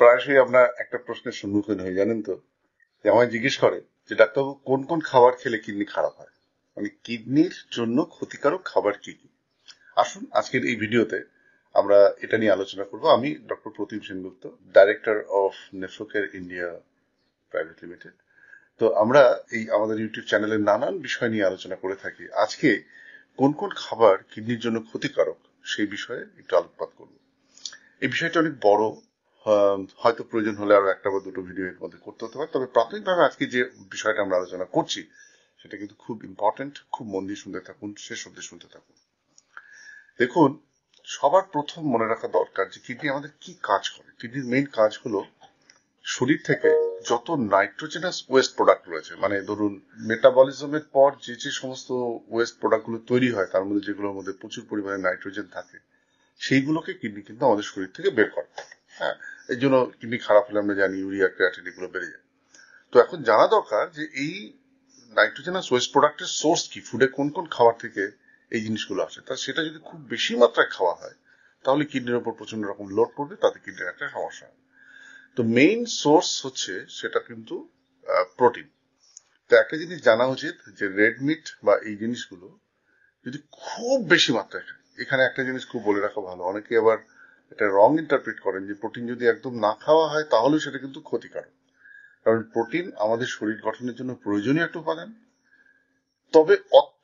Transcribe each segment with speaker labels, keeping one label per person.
Speaker 1: প্রায়শই আমরা একটা প্রশ্নের সম্মুখীন হই, জানেন তো, যে আমায় জিজ্ঞেস করে যে ডাক্তারবাবু কোন কোন খাবার খেলে কিডনি খারাপ হয়, মানে কিডনির জন্য ক্ষতিকারক খাবার কি কি। আসুন আজকের এই ভিডিওতে আমরা এটা নিয়ে আলোচনা করব। আমি doctor Pratim Sengupta, director of Nephrocare India private limited. তো আমরা এই আমাদের ইউটিউব চ্যানেলের নানান বিষয় নিয়ে আলোচনা করে থাকি। আজকে কোন কোন খাবার কিডনির জন্য ক্ষতিকারক সেই বিষয়ে একটু আলোকপাত করব। এই বিষয়টা অনেক বড়, হয়তো প্রয়োজন হলে আরো একটা বা দুটো ভিডিও এর মধ্যে করতে হতে পারে। তবে প্রাথমিকভাবে আজকে যে বিষয়টা আমরা আলোচনা করছি সেটা কিন্তু খুব ইম্পর্টেন্ট। খুব মন দিয়ে শুনতে থাকুন, শেষ অব্দি শুনতে থাকুন। দেখুন, সবার প্রথম মনে রাখা দরকার যে কিডনি আমাদের কি কাজ করে। কিডনির মেইন কাজ হলো শরীর থেকে যত নাইট্রোজেনাস ওয়েস্ট প্রোডাক্ট রয়েছে, মানে ধরুন মেটাবলিজমের পর যে যে সমস্ত ওয়েস্ট প্রোডাক্ট গুলো তৈরি হয় তার মধ্যে যেগুলোর মধ্যে প্রচুর পরিমাণে নাইট্রোজেন থাকে, সেইগুলোকে কিডনি কিন্তু আমাদের শরীর থেকে বের করে। হ্যাঁ, এই জন্য কিডনি খারাপ হলে আমরা জানি ইউরিয়া ক্রিয়াটিন এগুলো বেড়ে যায়। তো এখন জানা দরকার যে এই নাইট্রোজেনাস ওয়েস্ট প্রোডাক্টের সোর্স কি, ফুডে কোন কোন খাবার থেকে এই জিনিসগুলো আসে। তা সেটা যদি খুব বেশি মাত্রায় খাওয়া হয় তাহলে কিডনির উপর প্রচন্ড রকম লোড পড়বে, তাতে কিডনির একটা সমস্যা হবে। তো মেইন সোর্স হচ্ছে সেটা কিন্তু প্রোটিন। তো একটা জিনিস জানা উচিত যে রেড মিট বা এই জিনিসগুলো যদি খুব বেশি মাত্রায় খায়, এখানে একটা জিনিস খুব বলে রাখা ভালো, অনেকে আবার এটা রং ইন্টারপ্রিট করেন যে প্রোটিন যদি একদম না খাওয়া হয় তাহলে সেটা কিন্তু ক্ষতিকারক। কারণ প্রোটিন আমাদের শরীর গঠনের জন্য প্রয়োজনীয় একটা উপাদান। তবে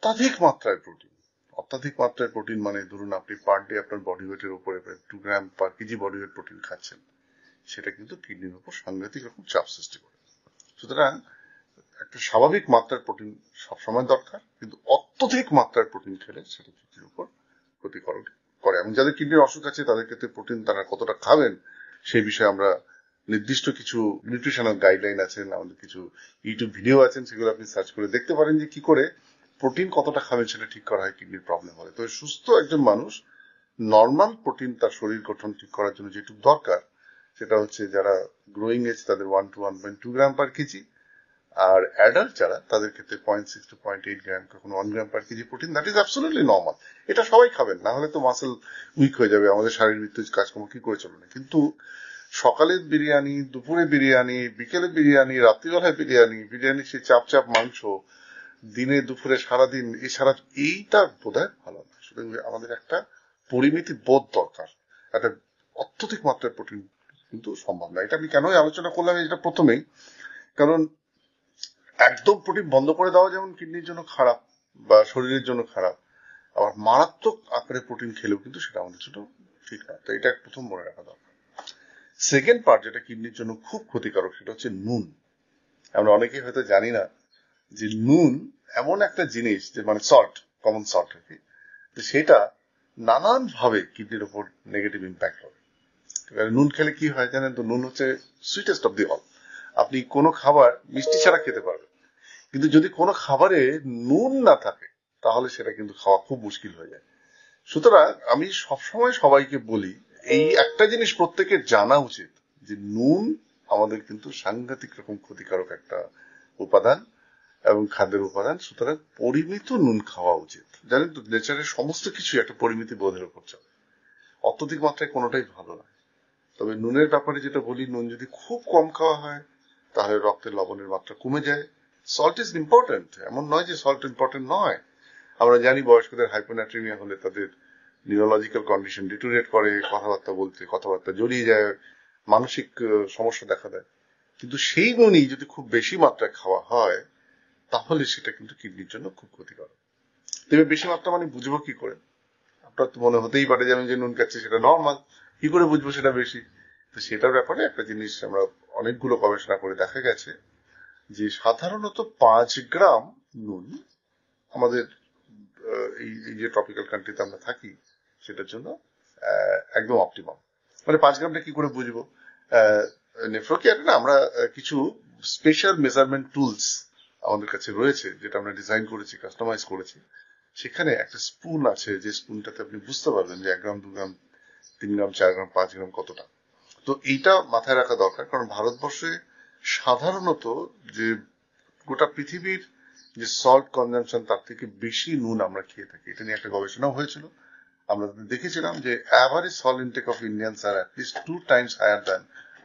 Speaker 1: অত্যাধিক মাত্রায় প্রোটিন মানে ধরুন আপনি পার ডে আপনার বডি ওয়েটের উপরে 2 gram per KG body weight protein খাচ্ছেন, সেটা কিন্তু কিডনির উপর সাংঘাতিক রকম চাপ সৃষ্টি করে। সুতরাং একটা স্বাভাবিক মাত্রার প্রোটিন সবসময় দরকার, কিন্তু অত্যধিক মাত্রার প্রোটিন খেলে সেটা কিডনির উপর ক্ষতিকারক করে। এবং যাদের কিডনির অসুখ আছে তাদের ক্ষেত্রে প্রোটিন তারা কতটা খাবেন সেই বিষয়ে আমরা নির্দিষ্ট কিছু নিউট্রিশনাল গাইডলাইন আছেন, আমাদের কিছু ইউটিউব ভিডিও আছেন, সেগুলো আপনি সার্চ করে দেখতে পারেন যে কি করে প্রোটিন কতটা খাবেন সেটা ঠিক করা হয় কিডনির প্রবলেম হলে। তো সুস্থ একজন মানুষ নর্মাল প্রোটিন তার শরীর গঠন ঠিক করার জন্য যেটুকু দরকার সেটা হচ্ছে যারা গ্রোয়িং এজ তাদের 1 to 1.2 গ্রাম পার কেজি, আর অ্যাডাল্ট যারা তাদের ক্ষেত্রে 0.6 to 0.8 গ্রাম, কখনো 1 gram per KG protein. That is absolutely normal. এটা সবাই খাবেন, না হলে তো মাসেল উইক হয়ে যাবে, আমাদের শারীরিক কাজকর্ম কি করে চলবে। কিন্তু সকালের বিরিয়ানি, দুপুরে বিরিয়ানি, বিকেলে বিরিয়ানি, রাত্রিবেলায় বিরিয়ানি সে চাপ চাপ মাংস, দিনে দুপুরে সারাদিন এছাড়া এইটা বোধহয় ভালো না। সুতরাং আমাদের একটা পরিমিতি বোধ দরকার। একটা অত্যধিক মাত্রায় প্রোটিন কিন্তু সম্ভব না। এটা আমি কেনই আলোচনা করলাম এটা প্রথমেই, কারণ একদম প্রোটিন বন্ধ করে দেওয়া যেমন কিডনির জন্য খারাপ বা শরীরের জন্য খারাপ, আবার মারাত্মক আকারে প্রোটিন খেলেও কিন্তু সেটা আমাদের জন্য ঠিক না। তো এটা প্রথম মনে রাখা দরকার। সেকেন্ড পার্ট যেটা কিডনির জন্য খুব ক্ষতিকারক সেটা হচ্ছে নুন। আমরা অনেকেই হয়তো জানি না যে নুন এমন একটা জিনিস, যে মানে সল্ট, কমন সল্ট আর কি, সেটা নানান ভাবে কিডনির উপর নেগেটিভ ইম্প্যাক্ট হবে। নুন খেলে কি হয় জানেন তো, নুন হচ্ছে সুইটেস্ট অফ দি অল। আপনি কোনো খাবার মিষ্টি ছাড়া খেতে পারবেন, কিন্তু যদি কোনো খাবারে নুন না থাকে তাহলে সেটা কিন্তু খাওয়া খুব মুশকিল হয়ে যায়। সুতরাং আমি সবসময় সবাইকে বলি এই একটা জিনিস প্রত্যেকের জানা উচিত যে নুন আমাদের কিন্তু সাংঘাতিক রকম ক্ষতিকারক একটা উপাদান এবং খাদ্যের উপাদান। সুতরাং পরিমিত নুন খাওয়া উচিত। জানেন তো, নেচারের সমস্ত কিছু একটা পরিমিতি বোধের উপর চলে, অত্যধিক মাত্রায় কোনোটাই ভালো না। তবে নুনের ব্যাপারে যেটা বলি, নুন যদি খুব কম খাওয়া হয় তাহলে রক্তে লবণের মাত্রা কমে যায়। সল্ট ইজ ইম্পর্টেন্ট, এমন নয় যে সল্ট ইম্পর্টেন্ট নয়। আমরা জানি বয়স্কদের হাইপোনাট্রিমিয়া হলে তাদের নিউরোলজিক্যাল কন্ডিশন ডিটোরিয়েট করে, কথাবার্তা জড়িয়ে যায়, মানসিক সমস্যা দেখা দেয়। কিন্তু সেই নুনই যদি খুব বেশি মাত্রায় খাওয়া হয় তাহলে সেটা কিন্তু কিডনির জন্য খুব ক্ষতিকর। তবে বেশি মাত্রা মানে বুঝবো কি করে? আপনার তো মনে হতেই পারে যে আমি যে নুন খাচ্ছি সেটা নর্মাল, কি করে বুঝবো সেটা বেশি? তো সেটার ব্যাপারে একটা জিনিস আমরা অনেকগুলো গবেষণা করে দেখা গেছে যে সাধারণত 5 গ্রাম নুন আমাদের এই যে ট্রপিক্যাল কান্ট্রিতে আমরা থাকি সেটার জন্য একদম অপটিমাম। মানে 5 গ্রামটা কি করে বুঝবো? নেফ্রোকেয়ারে না আমরা কিছু স্পেশাল মেজারমেন্ট টুলস আমাদের কাছে রয়েছে, যেটা আমরা ডিজাইন করেছি, কাস্টমাইজ করেছি। সেখানে একটা স্পুন আছে, যে স্পুনটাতে আপনি বুঝতে পারবেন যে 1 গ্রাম, 2 গ্রাম, 3 গ্রাম, 4 গ্রাম, 5 গ্রাম কতটা। তো এইটা মাথায় রাখা দরকার, কারণ ভারতবর্ষে সাধারণত যে গোটা পৃথিবীর যে সল্ট কনজাম্পশন তার থেকে বেশি নুন আমরা খেয়ে থাকি। এটা নিয়ে একটা গবেষণাও হয়েছিল। আমরা দেখেছিলাম যে average salt intake of Indians আর at least 2 times higher than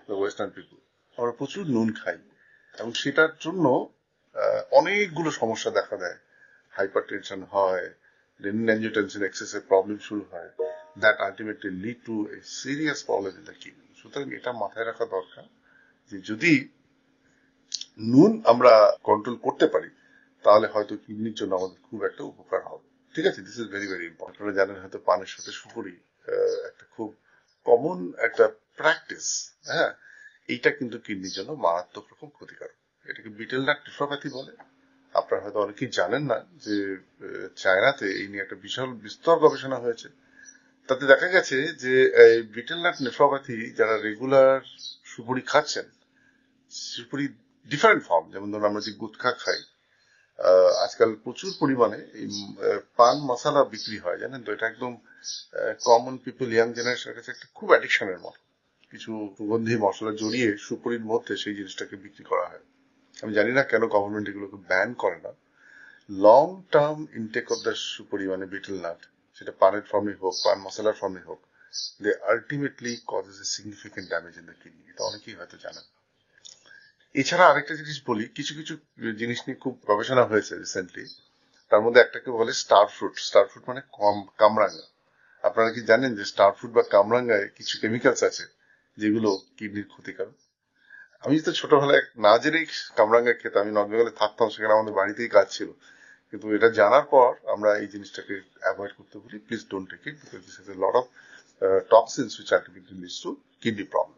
Speaker 1: western people আমরা প্রচুর নুন খাই, এবং সেটার জন্য অনেকগুলো সমস্যা দেখা দেয়। হাইপার টেনশন হয়, রেনিন অ্যাঞ্জিওটেনসিন এক্সেসের প্রবলেম শুরু হয়, that ultimately lead to a serious problem in the kidney. সুতরাং এটা মাথায় রাখা দরকার যে যদি নুন আমরা কন্ট্রোল করতে পারি তাহলে হয়তো কিডনির জন্য আমাদের খুব একটা উপকার হবে। ঠিক আছে, this is very very important. আপনারা জানেন হয়তো পানের সাথে সুপুরি একটা খুব কমন একটা প্র্যাকটিস। হ্যাঁ, এইটা কিন্তু কিডনির জন্য মারাত্মক রকম ক্ষতিকারক। এটাকে বিটেল নাট নেফ্রোপ্যাথি বলে। আপনারা হয়তো অনেকেই জানেন না যে চায়নাতে এই নিয়ে একটা বিশাল বিস্তর গবেষণা হয়েছে। তাতে দেখা গেছে যে এই বিটেল নাট নেফ্রোপ্যাথি যারা রেগুলার সুপুরি খাচ্ছেন, সুপুরি ডিফারেন্ট ফর্ম, যেমন ধরুন আমরা যে গুটখা খাই, আজকাল প্রচুর পরিমাণে এই পান মশলা বিক্রি হয়, জানেন তো? এটা একদম কমন পিপল, ইয়াং জেনারেশনের কাছে একটা খুব অ্যাডিকশনের মতো। কিছু সুগন্ধি মশলা জড়িয়ে সুপুরির মধ্যে সেই জিনিসটাকে বিক্রি করা হয়। আমি জানি না কেন গভর্নমেন্ট এগুলোকে ব্যান করে না। Long term intake of the সুপুরি মানে বিটেল নাট, সেটা পানের ফর্মে হোক, পান মশলার ফর্মে হোক, they ultimately causes a significant damage in the kidney. এটা অনেকেই হয়তো জানেন। এছাড়া আরেকটা জিনিস বলি, কিছু কিছু জিনিস নিয়ে খুব গবেষণা হয়েছে রিসেন্টলি। তার মধ্যে একটাকে বলে স্টার ফ্রুট। স্টার ফ্রুট মানে কামরাঙ্গা। আপনারা কি জানেন যে স্টার ফ্রুট বা কামরাঙ্গায় কিছু কেমিক্যালস আছে যেগুলো কিডনির ক্ষতিকারক? আমি তো ছোটবেলায় না জেনেই কামরাঙ্গা খেতাম। আমি নর্থ বেঙ্গলে থাকতাম, সেখানে আমাদের বাড়িতেই গাছ ছিল। কিন্তু এটা জানার পর আমরা এই জিনিসটাকে অ্যাভয়েড করতে বলি। Please don't take it because this has a lot of toxins which ultimately leads to kidney problem.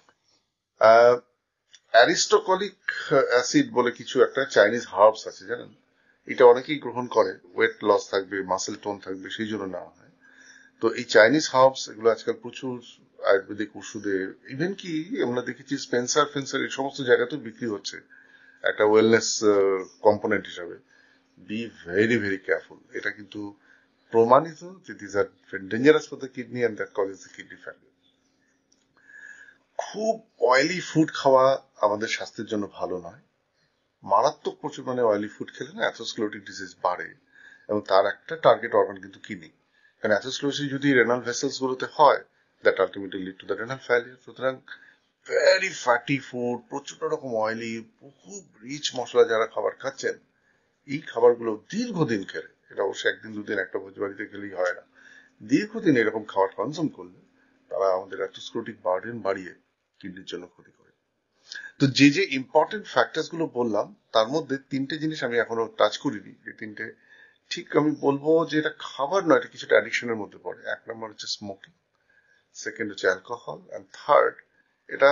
Speaker 1: Aristolochic acid বলে কিছু একটা চাইনিজ হার্বস আছে, জানেন? এটা অনেকেই গ্রহণ করে, ওয়েট লস থাকবে, মাসেল টোন থাকবে, সেই জন্য নেওয়া হয়। তো এই চাইনিজ হার্বস এগুলো আজকাল প্রচুর আয়ুর্বেদিক ওষুধে, ইভেন কি আমরা দেখেছি স্পেন্সার ফেন্সার এই সমস্ত জায়গাতেও বিক্রি হচ্ছে একটা ওয়েলনেস কম্পোনেন্ট হিসাবে। Be very very careful. এটা কিন্তু প্রমাণিত যে this are dangerous for the kidney and that causes the kidney failure. খুব অয়েলি ফুড খাওয়া আমাদের স্বাস্থ্যের জন্য ভালো নয়। মারাত্মক পরিমাণে অয়েলি ফুড খেলে না অ্যাথেরোস্ক্লেরোটিক ডিজিজ বাড়ে, এবং তার একটা টার্গেট অর্গান কিন্তু কিডনি। কারণ অ্যাথেরোস্ক্লেরোসিস যদি রেনাল ভেসেলস গুলোতে হয়, that ultimately lead to the renal failure. সুতরাং ভেরি ফ্যাটি ফুড, প্রচন্ড রকম অয়েলি, খুব রিচ মশলা যারা খাবার খাচ্ছেন, এই খাবারগুলো দীর্ঘদিন খেলে, এটা অবশ্যই একদিন দুদিন একটা ভোজ বাড়িতে গেলেই হয় না, দীর্ঘদিন এরকম খাবার কনজিউম করলে তারা আমাদের অ্যাথেরোস্ক্লেরোটিক বার্ডেন বাড়িয়ে কিডনির জন্য ক্ষতি করে। তো যে যে ইম্পর্টেন্ট ফ্যাক্টরস গুলো বললাম তার মধ্যে তিনটে জিনিস আমি এখনো টাচ করিনি, যে তিনটে ঠিক আমি বলবো যে এটা খাবার নয়, এটা কিছুটা অ্যাডিকশনের মধ্যে পড়ে। এক নম্বর হচ্ছে স্মোকিং, সেকেন্ড হচ্ছে অ্যালকোহল, এন্ড থার্ড, এটা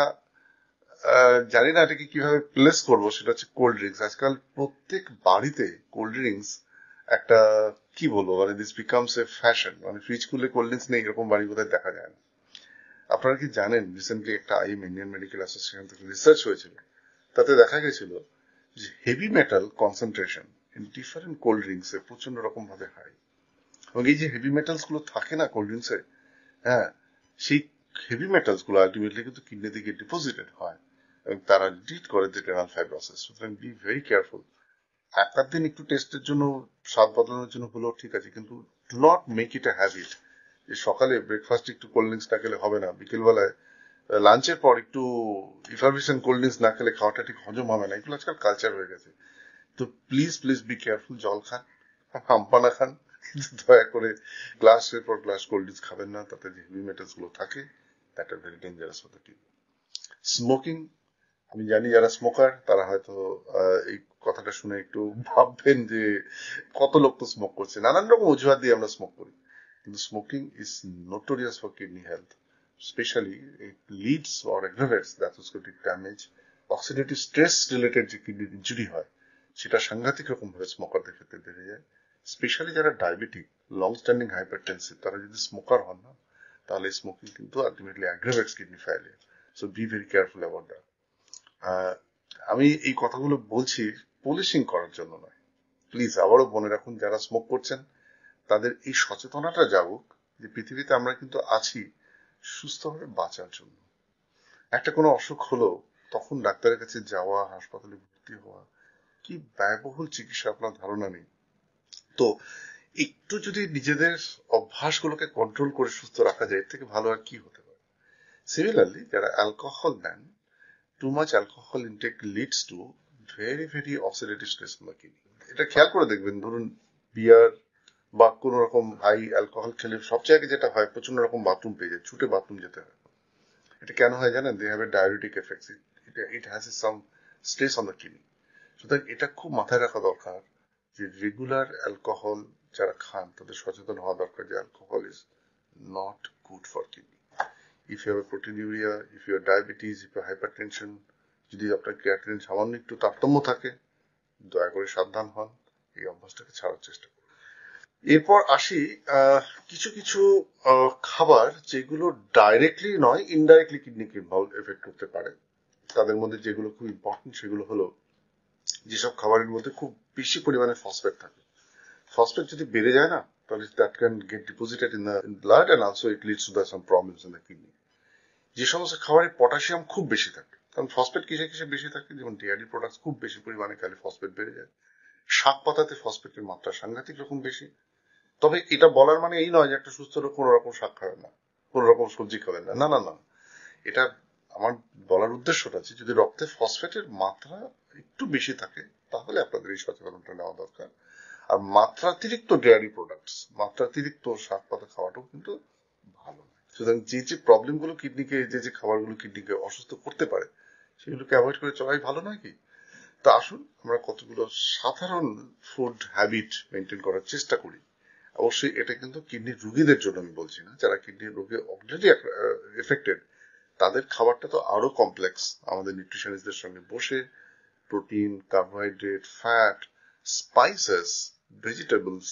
Speaker 1: জানি না এটাকে কিভাবে প্লেস করবো, সেটা হচ্ছে কোল্ড ড্রিঙ্কস। আজকাল প্রত্যেক বাড়িতে কোল্ড ড্রিঙ্কস একটা, কি বলবো, মানে দিস বিকামস এ ফ্যাশন। মানে ফ্রিজ খুলে কোল্ড ড্রিঙ্কস নেই এরকম বাড়ি বোধহয় দেখা যায় না। আপনারা কি জানেন রিসেন্টলি একটা ইন্ডিয়ান মেডিকেল অ্যাসোসিয়েশন থেকে রিসার্চ হয়েছিল, তাতে দেখা গেছিল যে heavy metal concentration in different cold drinks এ প্রচন্ড রকম ভাবে হাই। এবং এই যে হেভি মেটালস গুলো থাকে না কোল্ড ড্রিঙ্কস এ, হ্যাঁ, সেই হেভি মেটালস গুলো আলটিমেটলি কিন্তু কিডনি থেকে ডিপোজিটেড হয় এবং তারা লিড করে দ্য রেনাল ফাইব্রোসিস। সুতরাং বি ভেরি কেয়ারফুল। এক আধ দিন একটু টেস্টের জন্য, স্বাদ বদলানোর জন্য হলেও ঠিক আছে, কিন্তু do not make it a habit যে সকালে ব্রেকফাস্ট একটু কোল্ড ড্রিঙ্কস না খেলে হবে না, বিকেল বেলায় লাঞ্চের পর একটু ইফারভিসেন্ট কোল্ড ড্রিঙ্কস না খেলে খাওয়াটা ঠিক হজম হবে না। এগুলো আজকাল কালচার হয়ে গেছে। তো প্লিজ প্লিজ বি কেয়ারফুল। জল খান, আমপানা খান, কিন্তু দয়া করে গ্লাসের পর গ্লাস কোল্ড ড্রিঙ্কস খাবেন না, তাতে যে হেভি মেটালস গুলো থাকে that are very dangerous for the kidney. Smoking, আমি জানি যারা স্মোকার তারা হয়তো এই কথাটা শুনে একটু ভাববেন যে কত লোক তো স্মোক করছে, নানান রকম অজুহাত দিয়ে আমরা স্মোক করি, কিন্তু smoking is notorious for kidney health. Specially it leads or aggravates the atherosclerotic damage. Oxidative stress related যে কিডনি ইনজুরি হয় সেটা সাংঘাতিক রকম ভাবে স্মোকারদের ক্ষেত্রে বেড়ে যায়। স্পেশালি যারা ডায়াবেটিক, লং স্ট্যান্ডিং হাইপারটেনসিভ, তারা যদি স্মোকার হন না, তাহলে স্মোকিং কিন্তু ultimately aggravates kidney failure. So be very careful about that. আমি এই কথাগুলো বলছি পুলিশিং করার জন্য নয়। প্লিজ আবারও মনে রাখুন, যারা স্মোক করছেন তাদের এই সচেতনতা জাগুক যে পৃথিবীতে আমরা কিন্তু আছি সুস্থভাবে বাঁচার জন্য। একটা কোনো অসুখ হলো তখন ডাক্তারের কাছে যাওয়া, হাসপাতালে ভর্তি হওয়া, কি ব্যয়বহুল চিকিৎসা আপনার ধারণা নেই। তো একটু যদি নিজেদের অভ্যাসগুলোকে কন্ট্রোল করে সুস্থ রাখা যায়, এর থেকে ভালো আর কি হতে পারে। সিমিলারলি যারা অ্যালকোহল নেন, too much alcohol intake leads to very very oxidative stress on the kidney. এটা খেয়াল করে দেখবেন, ধরুন বিয়ার বা কোন রকম হাই অ্যালকোহল খেলে সবচেয়ে আগে যেটা হয়, প্রচন্ড রকম বাথরুম পেয়ে যায়, ছুটে বাথরুম যেতে হয়। এটা কেন হয় জানেন? They have a diabetic effects, it has some stress on the kidney. সুতরাং এটা খুব মাথায় রাখা দরকার যে রেগুলার অ্যালকোহল যারা খান তাদের সচেতন হওয়া দরকার যে alcohol is not good for kidney. If you have proteinuria, if you diabetes, if you hypertension, যদি আপনার ক্রিয়াটিনিন সামান্য একটু তারতম্য থাকে, দয়া করে সাবধান হন, এই অভ্যাসটাকে ছাড়ার চেষ্টা করুন। এরপর আসি কিছু কিছু খাবার যেগুলো ডাইরেক্টলি নয়, ইনডাইরেক্টলি কিডনিকে এফেক্ট করতে পারে। তাদের মধ্যে যেগুলো খুব ইম্পর্টেন্ট সেগুলো হলো যেসব খাবারের মধ্যে খুব বেশি পরিমাণে ফসফেট থাকে। ফসফেট যদি বেড়ে যায় না, তাহলে that can get deposited in the blood and also it leads to the some problems in the kidney. যে সমস্ত খাবারে পটাশিয়াম খুব বেশি থাকে, কারণ ফসফেট কিসে কিসে বেশি থাকে, যেমন ডেয়ারি প্রোডাক্টস খুব বেশি পরিমাণে খেলে ফসফেট বেড়ে যায়। শাক পাতাতে ফসফেটের মাত্রা সাংঘাতিক রকম বেশি। তবে এটা বলার মানে এই নয় যে একটা সুস্থ লোক কোন রকম শাক খাবেন না, কোন রকম সবজি খাবেন না, না না না। এটা আমার বলার উদ্দেশ্যটা আছে, যদি রক্তে ফসফেটের মাত্রা একটু বেশি থাকে তাহলে আপনাদের এই সচেতনতা নেওয়া দরকার। আর মাত্রাতিরিক্ত ডেয়ারি প্রোডাক্টস, মাত্রাতিরিক্ত শাক পাতা খাওয়াটাও কিন্তু ভালো নয়। সুতরাং যে যে প্রবলেম গুলো কিডনিকে, যে যে খাবারগুলো কিডনিকে অসুস্থ করতে পারে সেগুলোকে অ্যাভয়েড করে চলাই ভালো নয় কি? তা আসুন আমরা কতগুলো সাধারণ ফুড হ্যাবিট মেনটেন করার চেষ্টা করি। অবশ্যই এটা কিন্তু কিডনির রোগীদের জন্য আমি বলছি না, যারা কিডনির রোগে অলরেডি এফেক্টেড তাদের খাবারটা তো আরো কমপ্লেক্স। আমাদের নিউট্রিশনিস্টদের সঙ্গে বসে protein, carbohydrate, fat, spices, vegetables,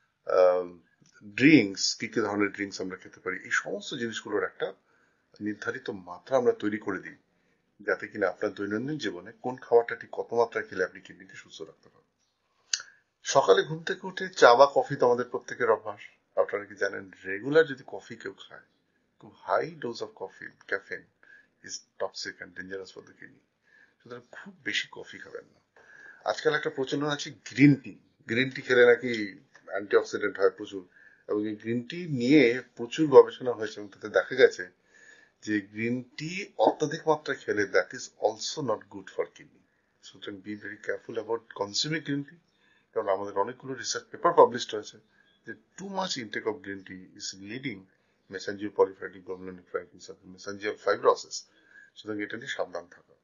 Speaker 1: drinks, কি কি ধরনের ড্রিঙ্কস আমরা খেতে পারি, এই সমস্ত জিনিসগুলোর একটা নির্ধারিত মাত্রা আমরা তৈরি করে দিই, যাতে কিনা আপনার দৈনন্দিন জীবনে কোন খাবারটা ঠিক কত মাত্রায় খেলে আপনি কিডনিকে সুস্থ রাখতে পারেন। সকালে ঘুম থেকে উঠে চা বা কফি তো আমাদের প্রত্যেকের অভ্যাস। আপনারা কি জানেন, রেগুলার যদি কফি কেউ খায়, খুব high dose of coffee, caffeine is toxic and dangerous for the kidney. সুতরাং খুব বেশি কফি খাবেন না। আজকাল একটা প্রচলন আছে গ্রিন টি। গ্রিন টি খেলে নাকি অ্যান্টিঅক্সিডেন্ট হয় প্রচুর, এবং এই গ্রিন টি নিয়ে প্রচুর গবেষণা হয়েছে এবং তাতে দেখা গেছে যে গ্রিন টি অত্যাধিক মাত্রায় খেলে that is also not good for kidney. সুতরাং be very careful about consuming green tea. কারণ আমাদের অনেকগুলো রিসার্চ পেপার পাবলিশড হয়েছে যে too much intake of green tea is leading mesangial polyphatic glomerulonephritis, mesangial fibrosis. সুতরাং এটা নিয়ে সাবধান থাকা।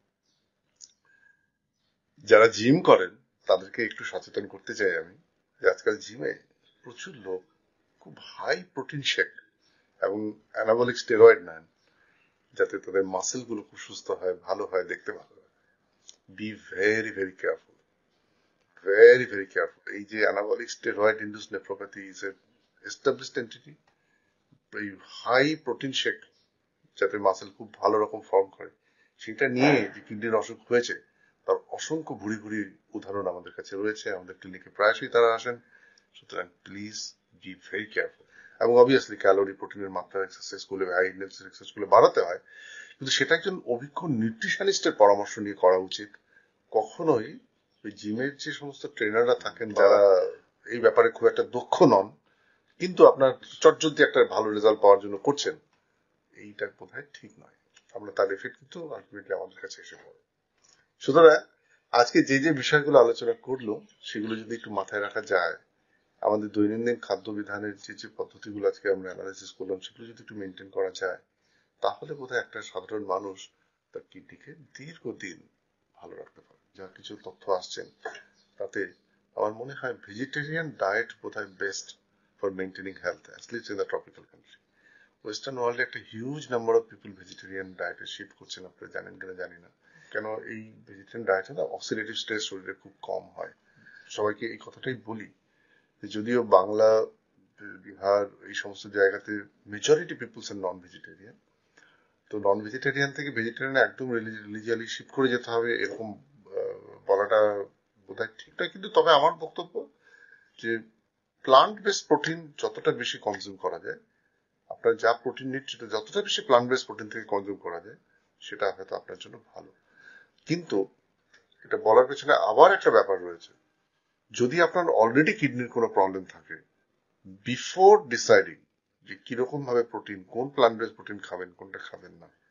Speaker 1: যারা জিম করেন তাদেরকে একটু সচেতন করতে চাই আমি, যে আজকাল জিমে প্রচুর লোক খুব হাই প্রোটিন শেক এবং অ্যানাবলিক স্টেরয়েড নেন, যাতে তাদের মাসেল গুলো খুব সুস্থ হয়, ভালো হয়, দেখতে ভালো হয়। Be very very careful, very very careful. এই যে anabolic steroid induce nephropathy is a established entity. এই হাই প্রোটিন শেক যাতে মাসেল খুব ভালো রকম ফর্ম করে, সেটা নিয়ে যে কিডনির অসুখ হয়েছে তার অসংখ্য ভুরি ভুরি উদাহরণ আমাদের কাছে রয়েছে, আমাদের ক্লিনিকে প্রায়শই তারা আসেন। সুতরাং প্লিজ বি ভেরি কেয়ারফুল। এবং অবভিয়াসলি ক্যালোরি, প্রোটিনের মাত্রা এক্সারসাইজ করলে, হাই ইন্টেন্সিটি এক্সারসাইজ করলে বাড়াতে হয়, কিন্তু সেটা একজন অভিজ্ঞ নিউট্রিশনিস্টের পরামর্শ নিয়ে করা উচিত। কখনোই ওই জিমের যে সমস্ত ট্রেনাররা থাকেন যারা এই ব্যাপারে খুব একটা দক্ষ নন, কিন্তু আপনার চটজলদি একটা ভালো রেজাল্ট পাওয়ার জন্য করছেন, এইটা বোধহয় ঠিক নয়। আমরা তার এফেক্ট কিন্তু আলটিমেটলি আমাদের কাছে এসে পড়ে। সুতরাং আজকে যে যে বিষয়গুলো আলোচনা করলো সেগুলো যদি একটু মাথায় রাখা যায়, আমাদের দৈনন্দিন খাদ্য বিধানের যে যে পদ্ধতিগুলো আজকে আমরা অ্যানালাইসিস করলাম সেগুলো যদি একটু মেনটেন করা যায়, তাহলে বোধহয় একটা সাধারণ মানুষ তার কিডনিকে দীর্ঘদিন ভালো রাখতে পারে। যা কিছু তথ্য আসছেন তাতে আমার মনে হয় ভেজিটেরিয়ান ডায়েট বোধহয় best for maintaining health, at least in the tropical country. Western ওয়ার্ল্ডে একটা huge number of people vegetarian ডায়েটে শিফট করছেন, আপনারা জানেন কিনা জানি না। কেন এই ভেজিটেরিয়ান ডায়েটে না অক্সিডেটিভ স্ট্রেস শরীরে খুব কম হয়। সবাইকে এই কথাটাই বলি, যদিও বাংলা, বিহার, এই সমস্ত জায়গাতে majority peoples are non vegetarian, তো নন ভেজিটেরিয়ান থেকে ভেজিটেরিয়ান একদম রিলিজিয়ালি শিফট করে যেতে হবে এরকম বলাটা বোধহয় ঠিক নয়। কিন্তু তবে আমার বক্তব্য যে প্লান্ট বেসড প্রোটিন যতটা বেশি কনজিউম করা যায়, আপনার যা প্রোটিন নিড সেটা যতটা বেশি প্লান্ট বেসড প্রোটিন থেকে কনজিউম করা যায়, সেটা হয়তো আপনার জন্য ভালো। কিন্তু এটা বলার পেছনে আবার একটা ব্যাপার রয়েছে, যদি আপনার অলরেডি কিডনির কোনো প্রবলেম থাকে, বিফোর ডিসাইডিং যে কিরকম ভাবে প্রোটিন, কোন প্লান্ট বেসড প্রোটিন খাবেন, কোনটা খাবেন না,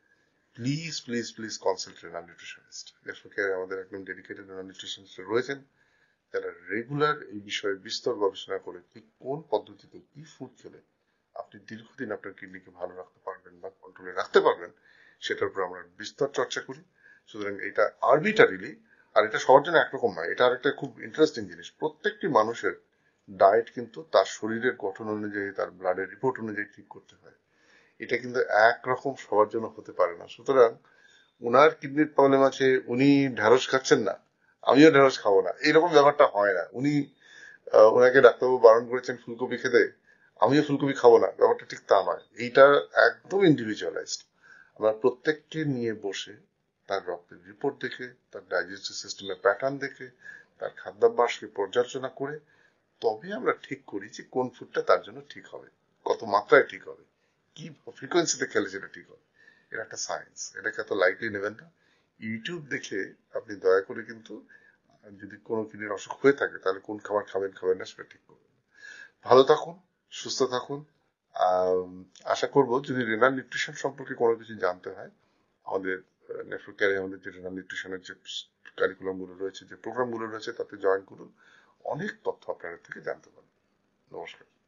Speaker 1: please please please consult renal nutritionist. আমাদের একদম ডেডিকেটেড রেনাল নিউট্রিশনিস্ট রয়েছেন, যারা রেগুলার এই বিষয়ে বিস্তর গবেষণা করে ঠিক কোন পদ্ধতিতে কি ফুড খেলে আপনি দীর্ঘদিন আপনার কিডনিকে ভালো রাখতে পারবেন বা কন্ট্রোলে রাখতে পারবেন, সেটার উপর আমরা বিস্তর চর্চা করি। সুতরাং এটা আরবিটারিলি, আর এটা সবার জন্য একরকম নয়, এটা আরেকটা খুব ইন্টারেস্টিং জিনিস, প্রত্যেকটি মানুষের ডায়েট কিন্তু তার শরীরের গঠন অনুযায়ী, তার ব্লাডের রিপোর্ট অনুযায়ী ঠিক করতে হয়। এটা কিন্তু একরকম সবার জন্য হতে পারে না। সুতরাং উনার কিডনির প্রবলেম আছে, উনি ঢেঁড়স খাচ্ছেন না, আমিও ঢেঁড়স খাবো না, এরকম ব্যাপারটা হয় না। উনি ওনাকে ডাক্তারবাবু বারণ করেছেন ফুলকপি খেতে, আমিও ফুলকপি খাবো না, ব্যাপারটা ঠিক তা নয়। এইটা একদম ইন্ডিভিজুয়ালাইজড। আমরা প্রত্যেককে নিয়ে বসে তার রক্তের রিপোর্ট দেখে, তার ডাইজেস্টিভ সিস্টেমের প্যাটার্ন দেখে, তার খাদ্যাভ্যাসকে পর্যালোচনা করে তবে আমরা ঠিক করি যে কোন ফুডটা তার জন্য ঠিক হবে, কত মাত্রায় ঠিক হবে, কি ফ্রিকোয়েন্সিতে খেলে সেটা ঠিক হবে। এটা একটা সায়েন্স, এটাকে এত লাইটলি নেবেন না। ইউটিউব দেখে আপনি দয়া করে কিন্তু, যদি কোনো কিডনির অসুখ হয়ে থাকে তাহলে কোন খাবার খাবেন খাবেন না সেটা ঠিক করবেন। ভালো থাকুন, সুস্থ থাকুন। আশা করব যদি রেনাল নিউট্রিশন সম্পর্কে কোনো কিছু জানতে হয়, আমাদের নেফ্রোকেয়ারে আমাদের যে রেনাল নিউট্রিশনের যে কারিকুলাম গুলো রয়েছে, যে প্রোগ্রাম গুলো রয়েছে, তাতে জয়েন করুন। অনেক তথ্য আপনার থেকে জানতে পারবেন। নমস্কার।